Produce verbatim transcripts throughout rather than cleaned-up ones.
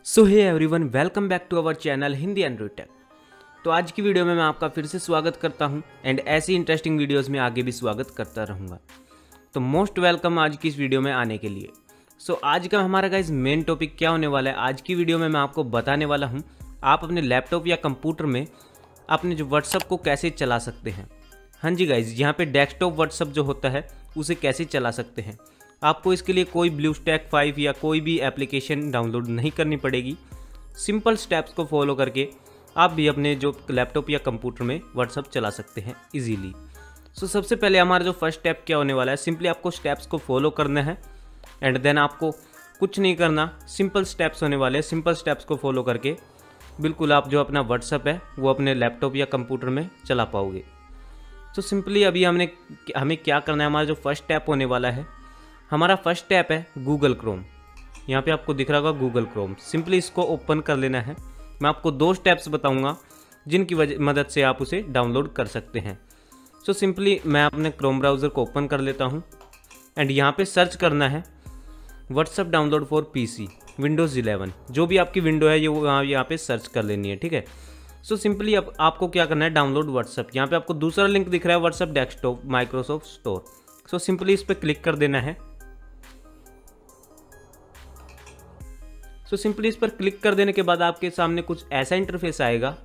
So hey everyone, welcome back to our channel Hindi Android tech. तो आज की video में मैं आपका फिर से स्वागत करता हूं एंड ऐसी इंटरेस्टिंग वीडियोस में आगे भी स्वागत करता रहूंगा। तो मोस्ट वेलकम आज की इस वीडियो में आने के लिए। सो so, आज का हमारा गाइस मेन टॉपिक क्या होने वाला है, आज की वीडियो में मैं आपको बताने वाला हूँ आप अपने लैपटॉप या कंप्यूटर में अपने जो व्हाट्सअप को कैसे चला सकते हैं। हाँ जी गाइज, यहाँ पे डेस्कटॉप व्हाट्सअप जो होता है उसे कैसे चला सकते हैं। आपको इसके लिए कोई ब्लूस्टैक फाइव या कोई भी एप्लीकेशन डाउनलोड नहीं करनी पड़ेगी। सिंपल स्टेप्स को फॉलो करके आप भी अपने जो लैपटॉप या कंप्यूटर में व्हाट्सअप चला सकते हैं इजीली। सो so, सबसे पहले हमारा जो फर्स्ट स्टेप क्या होने वाला है, सिंपली आपको स्टेप्स को फॉलो करना है एंड देन आपको कुछ नहीं करना, सिंपल स्टेप्स होने वाले हैं। सिंपल स्टेप्स को फॉलो करके बिल्कुल आप जो अपना व्हाट्सअप है वो अपने लैपटॉप या कंप्यूटर में चला पाओगे। तो सिंपली अभी हमने हमें क्या करना है, हमारा जो फर्स्ट स्टेप होने वाला है, हमारा फर्स्ट स्टेप है गूगल क्रोम। यहाँ पे आपको दिख रहा होगा गूगल क्रोम, सिंपली इसको ओपन कर लेना है। मैं आपको दो स्टेप्स बताऊंगा जिनकी वजह मदद से आप उसे डाउनलोड कर सकते हैं। सो so, सिंपली मैं अपने क्रोम ब्राउज़र को ओपन कर लेता हूँ एंड यहाँ पे सर्च करना है WhatsApp download for PC Windows eleven. जो भी आपकी विंडो है ये वो यहाँ यहाँ पे सर्च कर लेनी है, ठीक है। सो so, सिंपली अब आपको क्या करना है, डाउनलोड व्हाट्सअप। यहाँ पे आपको दूसरा लिंक दिख रहा है WhatsApp desktop Microsoft store. So simply इस पर क्लिक कर देना है। सो सिंपली इस पर क्लिक कर देने के बाद आपके सामने कुछ ऐसा इंटरफेस आएगा।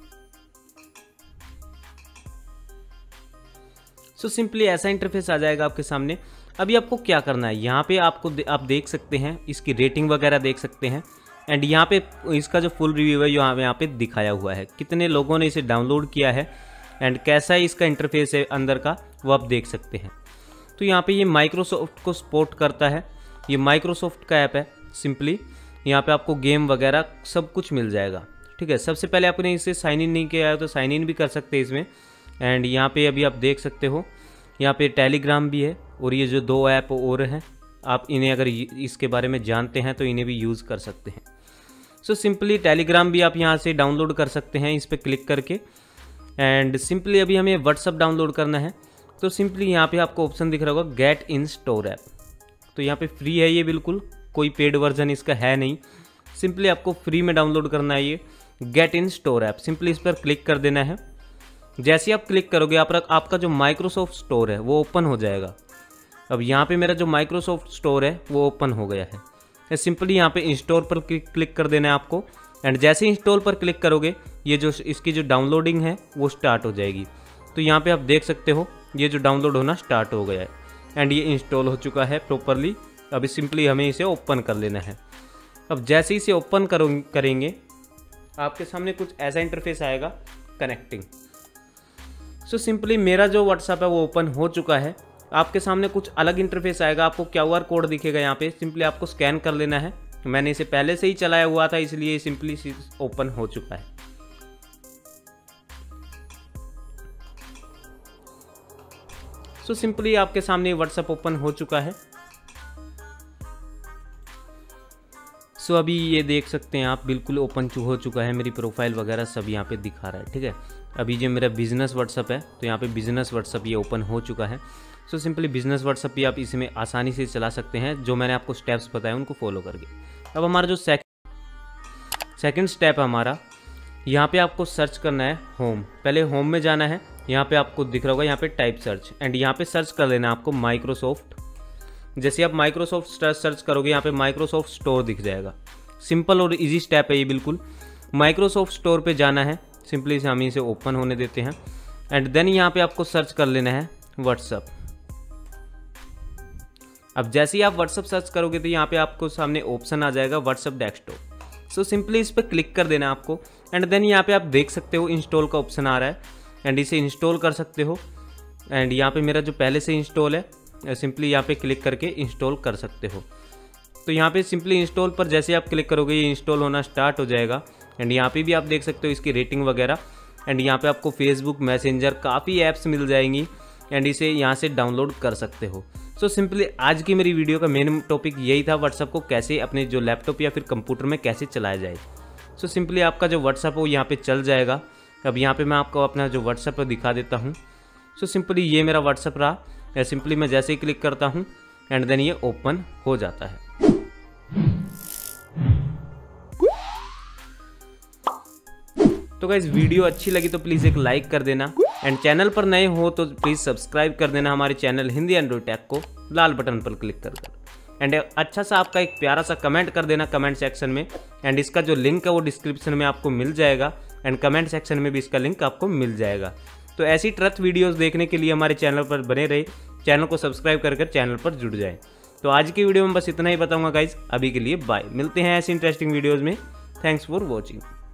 सो सिंपली ऐसा इंटरफेस आ जाएगा आपके सामने। अभी आपको क्या करना है, यहाँ पे आपको आप देख सकते हैं इसकी रेटिंग वगैरह देख सकते हैं एंड यहाँ पे इसका जो फुल रिव्यू है यहाँ पे यहाँ पे दिखाया हुआ है, कितने लोगों ने इसे डाउनलोड किया है एंड कैसा है इसका इंटरफेस है अंदर का, वो आप देख सकते हैं। तो यहाँ पे ये माइक्रोसॉफ्ट को सपोर्ट करता है, ये माइक्रोसॉफ्ट का ऐप है। सिंपली यहाँ पे आपको गेम वगैरह सब कुछ मिल जाएगा, ठीक है। सबसे पहले आपने इसे साइन इन नहीं किया है तो साइन इन भी कर सकते हैं इसमें। एंड यहाँ पे अभी आप देख सकते हो यहाँ पे टेलीग्राम भी है और ये जो दो ऐप और हैं आप इन्हें अगर इसके बारे में जानते हैं तो इन्हें भी यूज़ कर सकते हैं। सो सिंपली टेलीग्राम भी आप यहाँ से डाउनलोड कर सकते हैं इस पर क्लिक करके। एंड सिंपली अभी हमें व्हाट्सअप डाउनलोड करना है तो सिंपली यहाँ पे आपको ऑप्शन दिख रहा होगा गेट इन स्टोर ऐप। तो यहाँ पे फ्री है ये, बिल्कुल कोई पेड वर्जन इसका है नहीं, सिंपली आपको फ्री में डाउनलोड करना है ये get in store app. Simply इस पर क्लिक कर देना है। जैसे आप क्लिक करोगे आप आपका जो माइक्रोसॉफ्ट स्टोर है वो ओपन हो जाएगा। अब यहाँ पे मेरा जो माइक्रोसॉफ्ट स्टोर है वो ओपन हो गया है। सिंपली यहाँ पे इंस्टॉल पर क्लिक कर देना है आपको एंड जैसे इंस्टॉल पर क्लिक करोगे ये जो इसकी जो डाउनलोडिंग है वो स्टार्ट हो जाएगी। तो यहाँ पे आप देख सकते हो ये जो डाउनलोड होना स्टार्ट हो गया है एंड ये इंस्टॉल हो चुका है प्रॉपरली। अभी सिंपली हमें इसे ओपन कर लेना है। अब जैसे ही इसे ओपन करो करेंगे आपके सामने कुछ ऐसा इंटरफेस आएगा कनेक्टिंग। सो सिंपली मेरा जो व्हाट्सएप है वो ओपन हो चुका है। आपके सामने कुछ अलग इंटरफेस आएगा, आपको क्यू आर कोड दिखेगा यहाँ पे, सिंपली आपको स्कैन कर लेना है। मैंने इसे पहले से ही चलाया हुआ था इसलिए सिंपली ओपन हो चुका है। सो सिंपली आपके सामने व्हाट्सएप ओपन हो चुका है। सो so, अभी ये देख सकते हैं आप बिल्कुल ओपन हो चुका है, मेरी प्रोफाइल वगैरह सब यहाँ पे दिखा रहा है, ठीक है। अभी जो मेरा बिजनेस व्हाट्सअप है तो यहाँ पे बिजनेस व्हाट्सअप ये ओपन हो चुका है। सो सिंपली बिजनेस व्हाट्सअप भी आप इसमें आसानी से चला सकते हैं जो मैंने आपको स्टेप्स बताए उनको फॉलो करके। अब हमारा जो सेकंड सेकंड स्टेप है हमारा, यहाँ पे आपको सर्च करना है होम। पहले होम में जाना है, यहाँ पे आपको दिख रहा होगा यहाँ पे टाइप सर्च एंड यहाँ पे सर्च कर लेना आपको माइक्रोसॉफ्ट। जैसे आप माइक्रोसॉफ्ट सर्च करोगे यहाँ पे माइक्रोसॉफ्ट स्टोर दिख जाएगा। सिंपल और इजी स्टेप है ये बिल्कुल। माइक्रोसॉफ्ट स्टोर पे जाना है, सिंपली से हम इसे ओपन होने देते हैं एंड देन यहाँ पे आपको सर्च कर लेना है व्हाट्सअप। अब जैसे ही आप व्हाट्सअप सर्च करोगे तो यहाँ पे आपको सामने ऑप्शन आ जाएगा व्हाट्सअप डेस्कटॉप। सो सिंपली इस पर क्लिक कर देना आपको एंड देन यहाँ पे आप देख सकते हो इंस्टॉल का ऑप्शन आ रहा है एंड इसे इंस्टॉल कर सकते हो। एंड यहाँ पे मेरा जो पहले से इंस्टॉल है सिंपली यहाँ पे क्लिक करके इंस्टॉल कर सकते हो। तो यहाँ पे सिंपली इंस्टॉल पर जैसे आप क्लिक करोगे ये इंस्टॉल होना स्टार्ट हो जाएगा एंड यहाँ पे भी आप देख सकते हो इसकी रेटिंग वगैरह एंड यहाँ पे आपको फेसबुक मैसेंजर काफ़ी ऐप्स मिल जाएंगी एंड इसे यहाँ से डाउनलोड कर सकते हो। सो सिंपली आज की मेरी वीडियो का मेन टॉपिक यही था, व्हाट्सअप को कैसे अपने जो लैपटॉप या फिर कंप्यूटर में कैसे चलाया जाए। सो सिंपली आपका जो व्हाट्सअप हो यहाँ पे चल जाएगा। अब यहाँ पे मैं आपको अपना जो व्हाट्सअप दिखा देता हूँ। सो सिंपली ये मेरा व्हाट्सअप रहा, या सिंपली मैं जैसे ही क्लिक करता हूँ एंड देन ये ओपन हो जाता है। तो गाइस वीडियो अच्छी लगी तो प्लीज़ एक लाइक कर देना, एंड चैनल पर नए हो तो प्लीज़ सब्सक्राइब कर देना हमारे चैनल हिंदी एंड्रॉइड टेक को लाल बटन पर क्लिक कर कर एंड अच्छा सा आपका एक प्यारा सा कमेंट कर देना कमेंट सेक्शन में, एंड इसका जो लिंक है वो डिस्क्रिप्शन में आपको मिल जाएगा, एंड कमेंट सेक्शन में भी इसका लिंक आपको मिल जाएगा। तो ऐसी ट्रथ वीडियोस देखने के लिए हमारे चैनल पर बने रहे, चैनल को सब्सक्राइब कर कर चैनल पर जुड़ जाएं। तो आज की वीडियो में बस इतना ही बताऊंगा गाइज, अभी के लिए बाय, मिलते हैं ऐसी इंटरेस्टिंग वीडियोज़ में। Thanks for watching.